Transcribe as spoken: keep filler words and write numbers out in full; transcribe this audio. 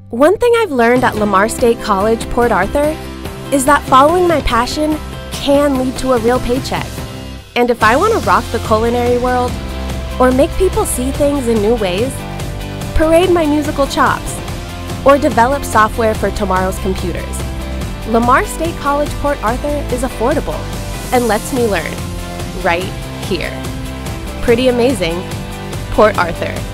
One thing I've learned at Lamar State College, Port Arthur, is that following my passion can lead to a real paycheck. And if I want to rock the culinary world, or make people see things in new ways, parade my musical chops, or develop software for tomorrow's computers, Lamar State College, Port Arthur is affordable and lets me learn right here. Pretty amazing, Port Arthur.